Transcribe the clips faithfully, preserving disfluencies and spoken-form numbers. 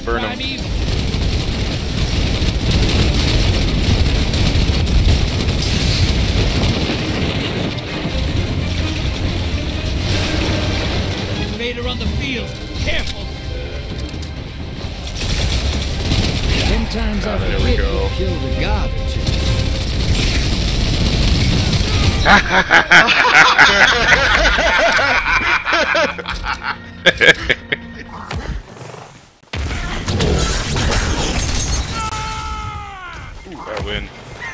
Burn him. Invader on the field. Careful. Ten times out of there we hit, go. you killed a god or two. Ooh, I win.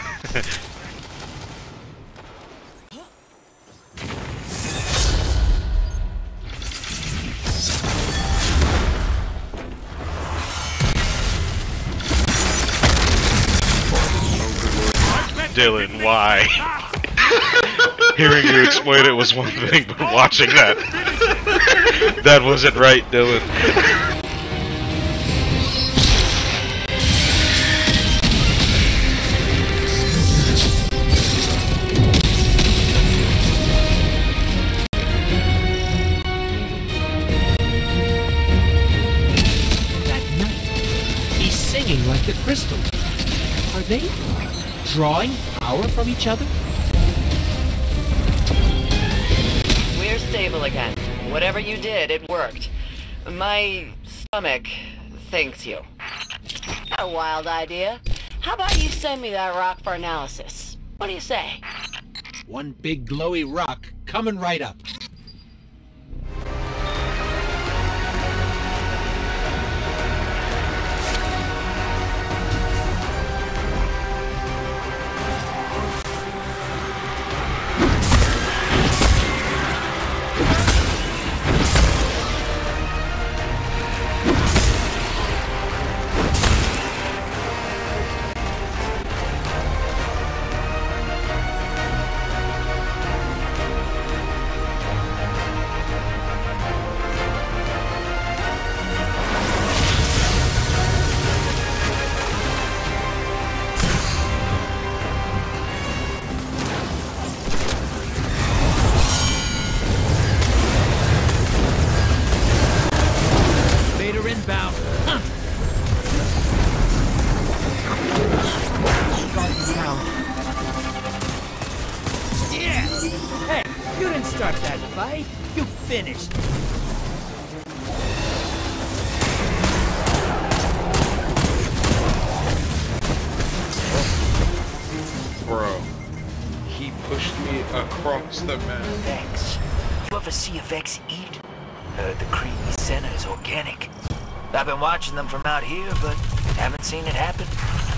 Dylan, why? Hearing you explain it was one thing, but watching that, that wasn't right, Dylan. That night, he's singing like the crystals. Are they drawing power from each other? We're stable again. Whatever you did, it worked. My stomach thanks you. A wild idea. How about you send me that rock for analysis? What do you say? One big glowy rock coming right up. Inbound. Huh. Yeah. Hey, you didn't start that fight. You finished. Bro, he pushed me across the map. Thanks. You ever see a Vex eat? Heard the creamy center is organic. I've been watching them from out here, but haven't seen it happen.